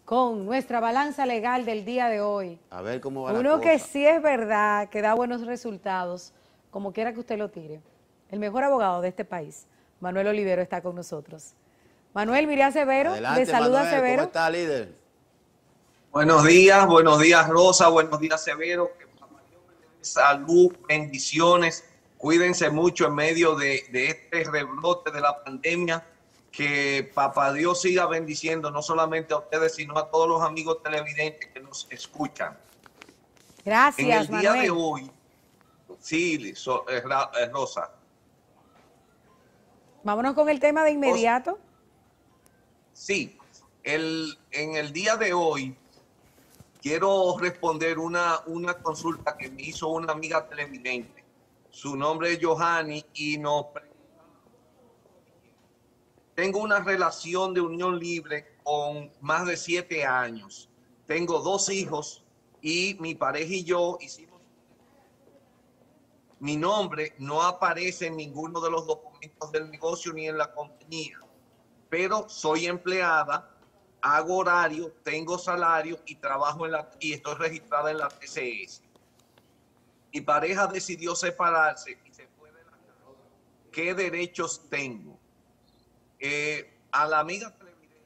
con nuestra balanza legal del día de hoy. A ver cómo va la Uno cosa. que sí es verdad, que da buenos resultados, como quiera que usted lo tire. El mejor abogado de este país, Manuel Olivero, está con nosotros. Manuel, Miriam Severo, Adelante, le saluda Manuel, ¿cómo Severo. está, líder? Buenos días Rosa, buenos días Severo, que papá Dios me dé salud, bendiciones, cuídense mucho en medio de este rebrote de la pandemia, que papá Dios siga bendiciendo no solamente a ustedes, sino a todos los amigos televidentes que nos escuchan. En Gracias, el día de Manuel. hoy, sí, Rosa. Vámonos con el tema de inmediato. Sí, en el día de hoy quiero responder una consulta que me hizo una amiga televidente. Su nombre es Johanny y nos tengo una relación de unión libre con más de 7 años. Tengo 2 hijos y mi pareja y yo hicimos. Mi nombre no aparece en ninguno de los documentos del negocio ni en la compañía, pero soy empleada, hago horario, tengo salario y trabajo y estoy registrada en la TCS. Mi pareja decidió separarse y se fue de la casa. ¿Qué derechos tengo? A la amiga televidente,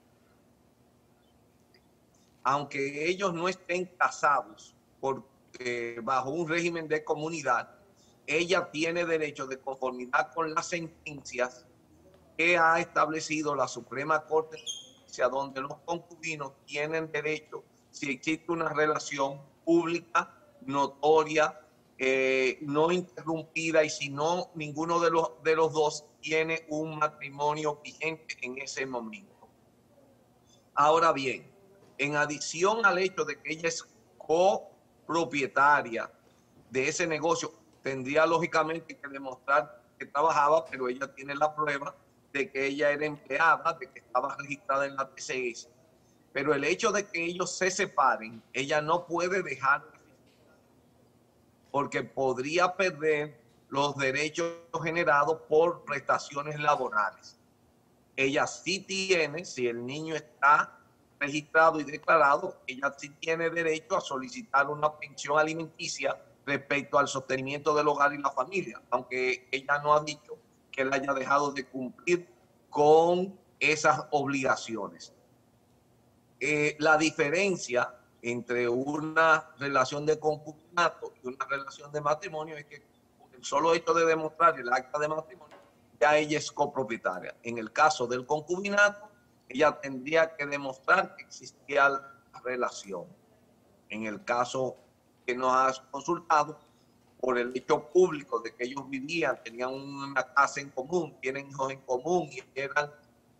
aunque ellos no estén casados bajo un régimen de comunidad, ella tiene derecho de conformidad con las sentencias que ha establecido la Suprema Corte, donde los concubinos tienen derecho, si existe una relación pública, notoria, no interrumpida, y si no, ninguno de los dos tiene un matrimonio vigente en ese momento. Ahora bien, en adición al hecho de que ella es copropietaria de ese negocio, tendría lógicamente que demostrar que trabajaba, pero ella tiene la prueba de que ella era empleada, de que estaba registrada en la TCS. Pero el hecho de que ellos se separen, ella no puede dejar, porque podría perder los derechos generados por prestaciones laborales. Ella sí tiene, si el niño está registrado y declarado, ella sí tiene derecho a solicitar una pensión alimenticia respecto al sostenimiento del hogar y la familia, aunque ella no ha dicho que él haya dejado de cumplir con esas obligaciones. La diferencia entre una relación de concubinato y una relación de matrimonio es que con el solo hecho de demostrar el acta de matrimonio, ya ella es copropietaria. En el caso del concubinato, ella tendría que demostrar que existía la relación. En el caso que nos has consultado, por el hecho público de que ellos vivían, tenían una casa en común, tienen hijos en común y eran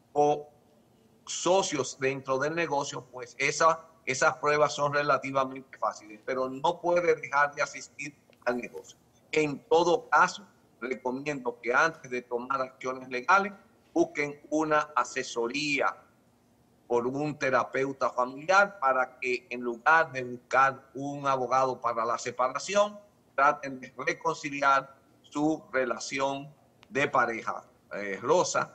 socios dentro del negocio, pues esas pruebas son relativamente fáciles, pero no puede dejar de asistir al negocio. En todo caso, recomiendo que antes de tomar acciones legales, busquen una asesoría por un terapeuta familiar para que, en lugar de buscar un abogado para la separación, traten de reconciliar su relación de pareja. Rosa.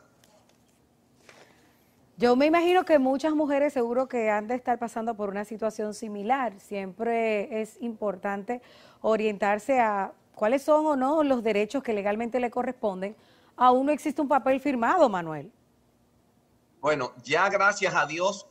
Yo me imagino que muchas mujeres seguro que han de estar pasando por una situación similar. Siempre es importante orientarse a cuáles son o no los derechos que legalmente le corresponden. Aún no existe un papel firmado, Manuel. Bueno, ya gracias a Dios,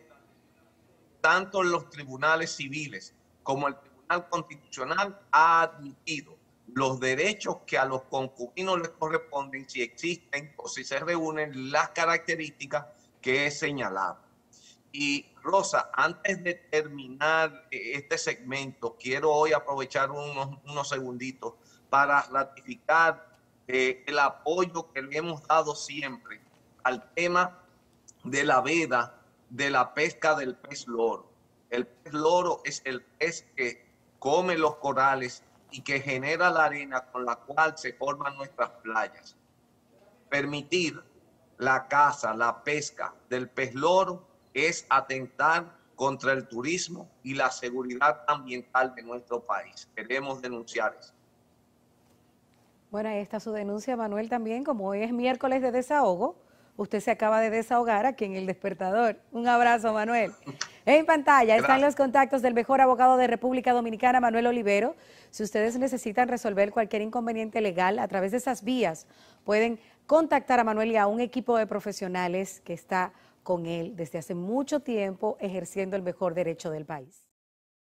tanto los tribunales civiles como el Tribunal Constitucional ha admitido los derechos que a los concubinos les corresponden si existen o si se reúnen las características que he señalado. Y Rosa, antes de terminar este segmento, quiero hoy aprovechar unos segunditos para ratificar el apoyo que le hemos dado siempre al tema de la veda de la pesca del pez loro. El pez loro es el pez que come los corales y que genera la arena con la cual se forman nuestras playas. Permitir la caza, la pesca del pez loro es atentar contra el turismo y la seguridad ambiental de nuestro país. Queremos denunciar eso. Bueno, ahí está su denuncia, Manuel, también. Como hoy es miércoles de desahogo, usted se acaba de desahogar aquí en El Despertador. Un abrazo, Manuel. En pantalla están Gracias. los contactos del mejor abogado de República Dominicana, Manuel Olivero. Si ustedes necesitan resolver cualquier inconveniente legal a través de esas vías, pueden contactar a Manuel y a un equipo de profesionales que está con él desde hace mucho tiempo ejerciendo el mejor derecho del país.